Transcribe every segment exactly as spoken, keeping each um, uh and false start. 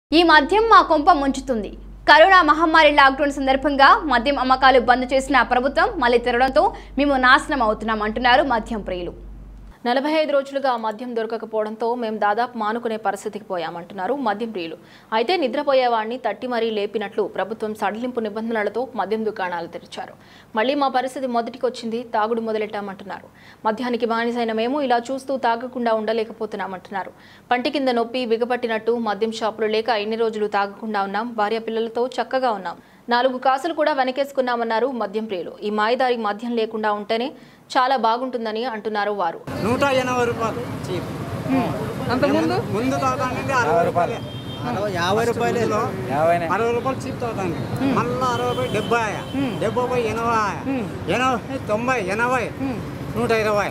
ఈ మద్యం మా కొంప ముంచుతుంది. కరోనా మహమ్మారి లాక్డౌన్ సందర్భంగా మద్యం అమ్మకాలు బంద్ చేసిన ప్రభుత్వం మళ్లీ తెరవడంతో మేము నాశనం అవుతున్నాం అంటున్నారు మద్యం ప్రియులు. నలభై ఐదు రోజులుగా మద్యం దొరకకపోవడంతో మేము దాదాపు మానుకునే పరిస్థితికి పోయామంటున్నారు మద్యం ప్రియులు. అయితే నిద్రపోయేవాడిని తట్టి మరీ లేపినట్లు ప్రభుత్వం సడలింపు నిబంధనలతో మద్యం దుకాణాలు తెరిచారు. మళ్లీ మా పరిస్థితి మొదటికి వచ్చింది, తాగుడు మొదలెట్టామంటున్నారు. మద్యానికి బానిసైన మేము ఇలా చూస్తూ తాగకుండా ఉండలేకపోతున్నామంటున్నారు. పంటి కింద నొప్పి బిగపట్టినట్టు మద్యం షాపులు లేక ఎన్ని రోజులు తాగకుండా ఉన్నాం, భార్య పిల్లలతో చక్కగా ఉన్నాం, నాలుగు కాసులు కూడా వెనకేసుకున్నామన్నారు మద్యం ప్రియులు. ఈ మాయదారి మద్యం లేకుండా ఉంటేనే చాలా బాగుంటుందని అంటున్నారు వారు. నూట ఎనభై రూపాయలు చీప్, అంతకుముందు ముందు తాగడానికి అరవై రూపాయలు, యాభై రూపాయలు అరవై రూపాయలు చీప్ తాగడానికి, మళ్ళీ అరవై రూపాయలు డెబ్బై డెబ్బై ఎనభై ఎనభై తొంభై ఎనభై నూట ఇరవై.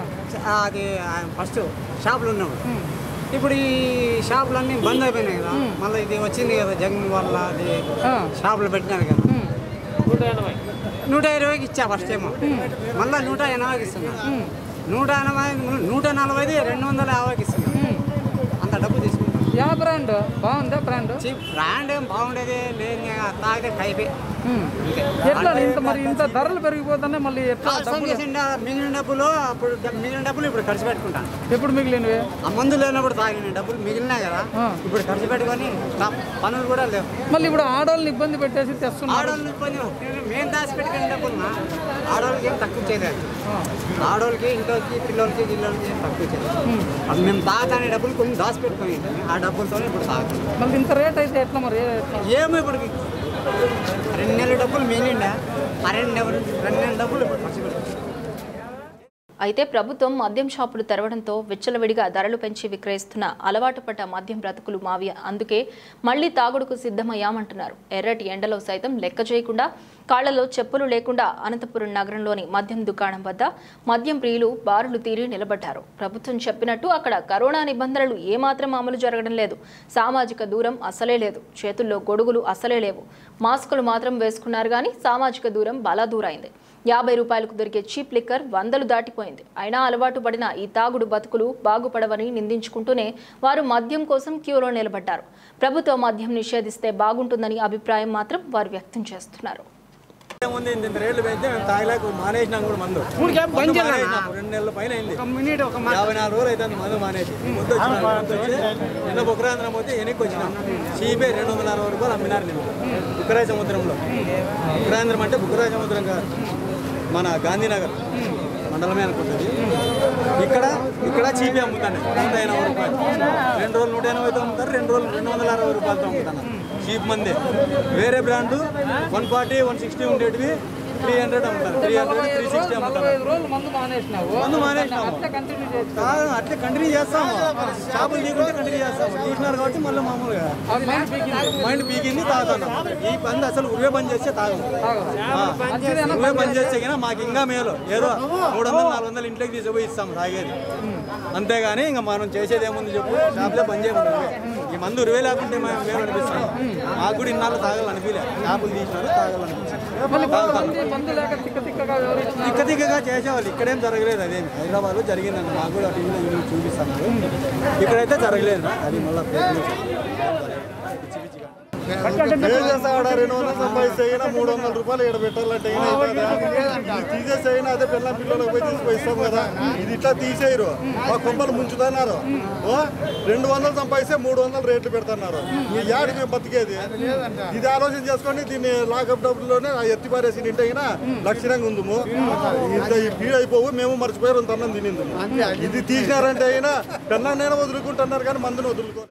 అది ఫస్ట్ షాపులు ఉన్నప్పుడు. ఇప్పుడు ఈ షాపులన్నీ బంద్ అయిపోయినాయి కదా, మళ్ళీ ఇది వచ్చింది కదా జగన్ వల్ల, అది షాపులు పెట్టినారు కదా. నూట ఎనభై నూట ఇరవైకి ఇచ్చా ఫస్ట్ ఏమో, మళ్ళీ నూట ఎనభైకి ఇస్తున్నా. నూట ఎనభై నూట నలభైది రెండు వందల యాభైకి ఇస్తున్నా. అంత డబ్బు తీసుకుంటాం. యా బ్రాండ్ బాగుందా? బ్రాండ్ బ్రాండ్ ఏం బాగుండేది లేదు, తాగితే కైపే. ఎట్లా ఇంత మరి ఇంత ధరలు పెరిగిపోతున్నాయి, మళ్ళీ ఎట్లా మిగిలిన డబ్బులు అప్పుడు మిగిలిన డబ్బులు ఇప్పుడు ఖర్చు పెట్టుకుంటాను. ఎప్పుడు మిగిలినవి? ఆ మందు లేనప్పుడు తాగిన డబ్బులు మిగిలినాయి కదా, ఇప్పుడు ఖర్చు పెట్టుకొని పనులు కూడా లేవు. మళ్ళీ ఇప్పుడు ఆడవాళ్ళని ఇబ్బంది పెట్టేసి తెస్తున్నారు. ఆడవాళ్ళని ఇబ్బంది మేము దాచి పెట్టుకునే డబ్బులు ఆడవాళ్ళకి ఏం తక్కువ చేయలేదు. ఆడవాళ్ళకి ఇంట్లోకి పిల్లలకి గిల్లలకి ఏం తక్కువ చేయలేదు. అది మేము తాగనే డబ్బులు కొన్ని దాచి పెట్టుకొని ఆ డబ్బులతోనే ఇప్పుడు తాగుతాం. మళ్ళీ ఇంత రేట్ అయితే ఎట్లా మరి? ఏమో ఇప్పుడు రెండు నెలల డబ్బులు మిగిలిండా, ఆ రెండు నెలలు రెండు నెలల డబ్బులు ఇప్పుడు ఖర్చు పెట్టుకుంటాం. అయితే ప్రభుత్వం మద్యం షాపులు తెరవడంతో విచ్చలవిడిగా ధరలు పెంచి విక్రయిస్తున్న అలవాటు పడ్డ మద్యం బ్రతుకులు మావి, అందుకే మళ్లీ తాగుడుకు సిద్ధమయ్యామంటున్నారు. ఎర్రటి ఎండలో సైతం లెక్క చేయకుండా కాళ్లలో చెప్పులు లేకుండా అనంతపురం నగరంలోని మద్యం దుకాణం వద్ద మద్యం ప్రియులు బారులు తీరి నిలబడ్డారు. ప్రభుత్వం చెప్పినట్టు అక్కడ కరోనా నిబంధనలు ఏమాత్రం అమలు జరగడం లేదు, సామాజిక దూరం అసలే లేదు, చేతుల్లో గొడుగులు అసలే లేవు, మాస్కులు మాత్రం వేసుకున్నారు కానీ సామాజిక దూరం బలా దూరైంది. యాభై రూపాయలకు దొరికే చీప్ లిక్కర్ వందలు దాటిపోయింది. అయినా అలవాటు పడిన ఈ తాగుడు బతుకులు బాగుపడవని నిందించుకుంటూనే వారు మద్యం కోసం క్యూలో నిలబడ్డారు. ప్రభుత్వ మద్యం నిషేధిస్తే బాగుంటుందని అభిప్రాయం మాత్రం వారు వ్యక్తం చేస్తున్నారు. రేట్లు పెడితే మేము తాగలేక మానేసినాం కూడా. మందు రెండు నెలల పైన అయింది, యాభై నాలుగు రోజులు అయితే మందు మానేసి. ముందు వచ్చి నిన్న బుక్రాంధ్రం పోతే వెనక్కి వచ్చినాం. చీపే రెండు వందల అరవై రూపాయలు అమ్మినారు నేను బుక్రాయ సముద్రంలో. బుక్రాంధ్రం అంటే బుక్రాయ సముద్రం కాదు, మన గాంధీనగర్ మండలమే అనుకుంటుంది. ఇక్కడ ఇక్కడ చీపే అమ్ముతాను నూట ఎనభై రూపాయలు. రెండు రోజులు నూట ఎనభైతో అమ్ముతారు, రెండు రోజులు రెండు వందల అరవై రూపాయలతో అమ్ముతాను చీప్ మందే. వేరే brand one forty one sixty ఉండేటివి త్రీ హండ్రెడ్ అమ్ముతారు, త్రీ హండ్రెడ్ త్రీ సిక్స్టీ అమ్ముతారు. మందు మానేసినాము, అట్లే కంటిన్యూ చేస్తాము. షాపులు తీసుకుంటే కంటిన్యూ చేస్తాము. తీసినారు కాబట్టి మళ్ళీ మామూలుగా మైండ్ పీకింది తాగుతాను. ఈ బంద్ అసలు ఉరివే బంద్ చేస్తే తాగము. ఉరివే బంద్ చేస్తే కన్నా మాకు ఇంకా మేలు. ఏదో మూడు వందలు నాలుగు వందలు ఇంట్లోకి తీసుకుపోయి ఇస్తాము తాగేది, అంతేగాని ఇంకా మనం చేసేది ఏముంది చెప్పు. షాపులో బంద్ చేయకుండా ఈ మందు ఉరివే లేకుంటే మేము మేలు అనిపిస్తాం. మాకు కూడా ఇన్నాళ్ళు తాగాలనిపించలే, షాపులు తీసినారు తాగాలనిపించింది. తిక్క తిక్కగా చేసేవాళ్ళు. ఇక్కడేం జరగలేదు, అదేమి హైదరాబాద్ లో జరిగిందండి. మాకు కూడా టీవీలో చూపిస్తాను, ఇక్కడైతే జరగలేదు. అది మళ్ళీ రెండు వందలు సంపాదిస్తే అయినా మూడు వందల రూపాయలు ఇక్కడ పెట్టాలంటే తీసేసైనా అదే పిల్లల పిల్లలకు పోయి తీసుకుపోయి ఇస్తాం కదా. ఇది ఇట్లా తీసేయరు, మా కొంపలు ముంచుతున్నారు. రెండు వందలు సంపాదిస్తే మూడు వందలు రేట్లు పెడుతున్నారు. ఈ యాడికి మేము బతికేది? ఇది ఆలోచన చేసుకొని దీన్ని లాకప్ డబ్బుల్లోనే ఎత్తి పారేసి ఇంటి అయినా లక్షణంగా ఉందము. ఇంత ఈ పీడ అయిపోవు, మేము మర్చిపోయారు తన్నం తినింది. ఇది తీసినారంటే అయినా పెళ్ళన్నైనా వదులుకుంటున్నారు కానీ మందుని వదులుకో.